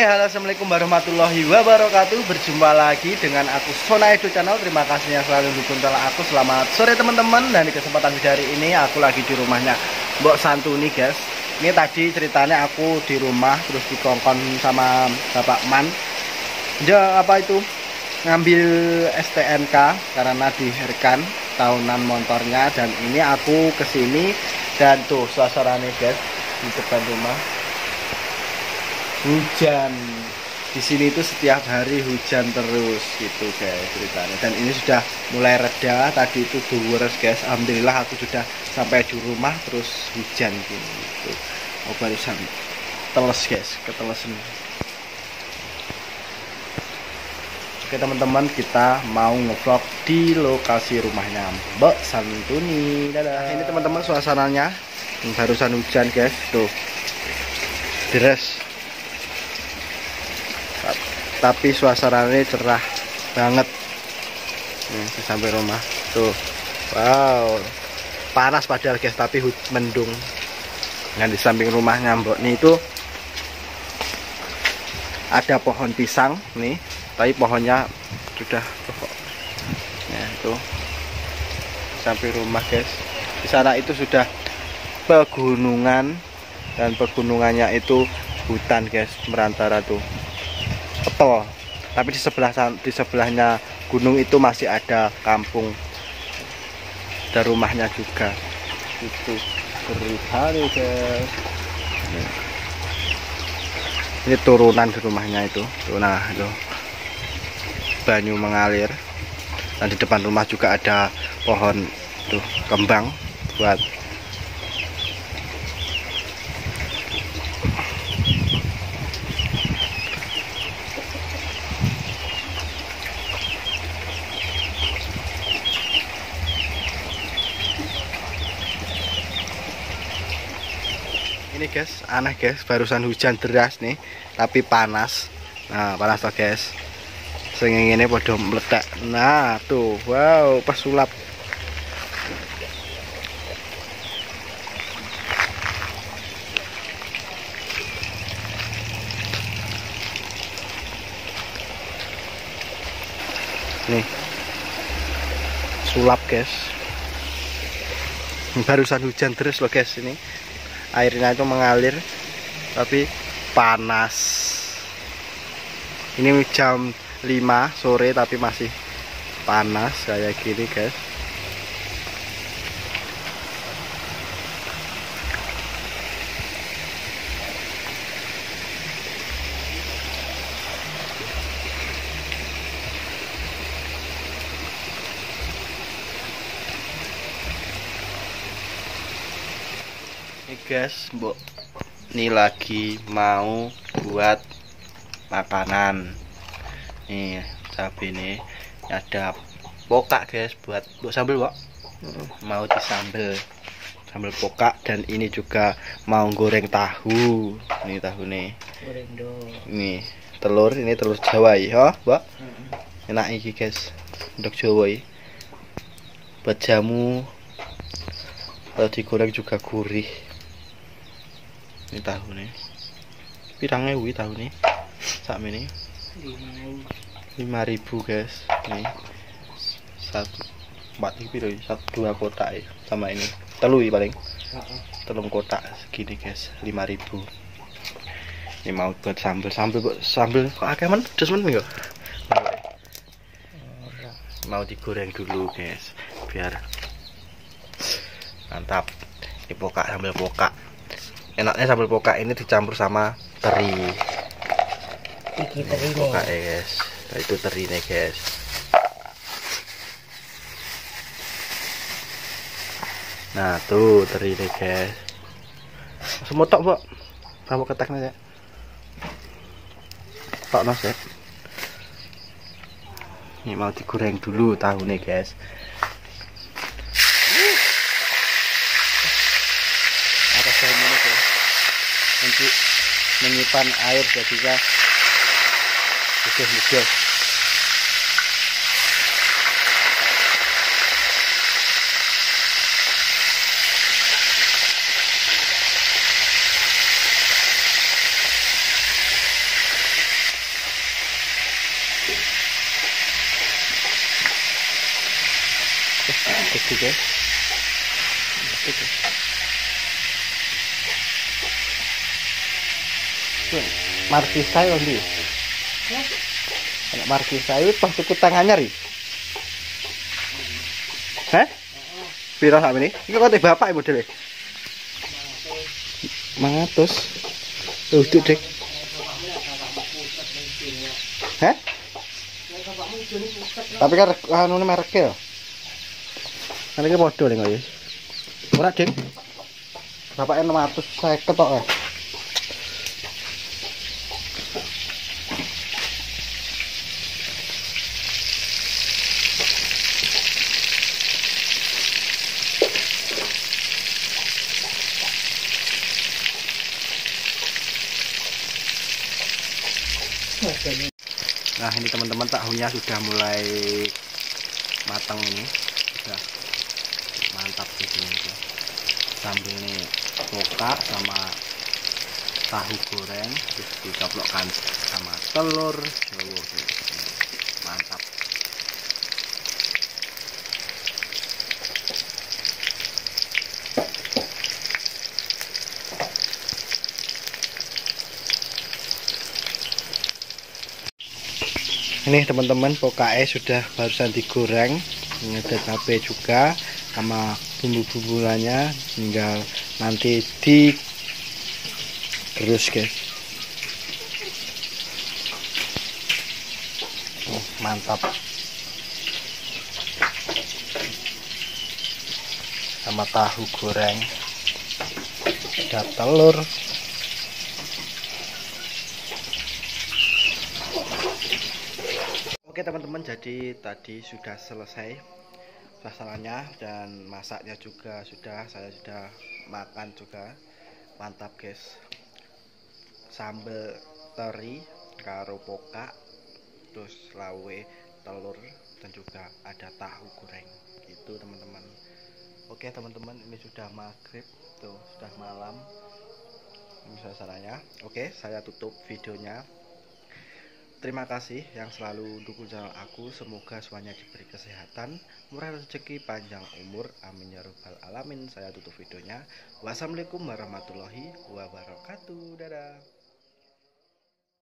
Halo, assalamualaikum warahmatullahi wabarakatuh. Berjumpa lagi dengan aku Sona Edo Channel. Terima kasih yang selalu dukung aku. Selamat sore teman-teman. Dan di kesempatan video hari ini aku lagi di rumahnya Mbok Santuni, guys. Ini tadi ceritanya aku di rumah terus dikongkon sama Bapak Man. Ya apa itu? Ngambil STNK karena diherkan tahunan motornya. Dan ini aku kesini dan tuh suasananya, guys, di depan rumah. Hujan di sini itu setiap hari hujan terus gitu, guys, ceritanya. Dan ini sudah mulai reda. Tadi itu duwers, guys. Alhamdulillah aku sudah sampai di rumah terus hujan gitu. Oh, barusan teles, guys, ketelesan. Oke teman-teman, kita mau ngevlog di lokasi rumahnya Mbok Santuni. Dadah. Ini teman-teman suasananya barusan hujan, guys. Tuh deres, tapi suasananya cerah banget. Nih, sampai rumah tuh, wow, panas padahal, guys, tapi mendung. Yang di samping rumahnya Mbok nih itu ada pohon pisang nih, tapi pohonnya sudah pokok. Ya itu sampai rumah, guys. Di sana itu sudah pegunungan, dan pegunungannya itu hutan, guys, merantara tuh Petol. Tapi di sebelahnya gunung itu masih ada kampung dan rumahnya juga. Itu ceritanya, guys. Ini turunan di rumahnya itu. Nah, itu banyu mengalir. Dan di depan rumah juga ada pohon tuh kembang buat ini, guys. Aneh, guys, barusan hujan deras nih tapi panas. Nah, panas loh, guys. Sing ngene padha meledak. Nah, tuh, wow, pesulap. Nih, sulap, guys. Barusan hujan deras loh, guys. Ini airnya itu mengalir tapi panas. Ini jam 5 sore tapi masih panas kayak gini, guys. Ini, guys, Mbok ini lagi mau buat makanan. Nih, cabai ini ada pokak, guys, buat sambal, Mbok. Mau disambel sambal pokak. Dan ini juga mau goreng tahu. Ini tahu nih. Goreng dong. Ini telur, ini telur Jawa ya, Mbok. Enak iki, guys. Untuk Jawa iki. Buat jamu. Kalau digoreng juga gurih. Ini tahu nih. Pirang ewu tahu nih. Sak ini 5.000, guys. Nih. 2 kotak ya. Sama ini. Telui paling. Telung kotak segini, guys. 5.000. Ini mau buat sambel kok akeh men, pedes men yo. Mau digoreng dulu, guys, biar mantap. Ini pokak, sambal pokak. Enaknya sambal pokak ini dicampur sama teri. Iki teri pokak, guys. Nah, itu teri nih, guys. Nah, tuh teri nih, guys. Semua tok, Mbok. Kamu keteknya ya. Tok nos ya. Ini mau digoreng dulu tahu nih, guys. Ini, guys, nanti menyimpan air jadinya mudah-mudah. Oke. Markisa yo ndi? Anak Markisa itu pas tuku tangannya ri. Hah? Piro sak ini? Iki kok bapak modele. 500. Tuh, Dik. Hah? Tapi kan anune mereke ya. Kan iki padha ning kok ya. Ora, Dik. Bapake 650 tok ya. Nah ini teman-teman tahunya sudah mulai matang ini, sudah mantap di sini. Sambil nih poka sama tahu goreng terus dicaplokkan sama telur Jawa, mantap. Ini teman-teman pokae sudah barusan digoreng, ini ada cabai juga sama bumbu-bumbunya, tinggal nanti digerus guys. Mantap, sama tahu goreng, ada telur. Oke teman-teman, jadi tadi sudah selesai suasananya dan masaknya juga sudah, saya sudah makan juga. Mantap guys, sambal teri karo poka, terus lawe telur, dan juga ada tahu goreng gitu teman-teman. Oke teman-teman, ini sudah maghrib tuh, sudah malam ini suasananya. Oke, saya tutup videonya. Terima kasih yang selalu dukung channel aku. Semoga semuanya diberi kesehatan, murah rezeki, panjang umur. Amin ya rabbal alamin. Saya tutup videonya. Wassalamualaikum warahmatullahi wabarakatuh. Dadah.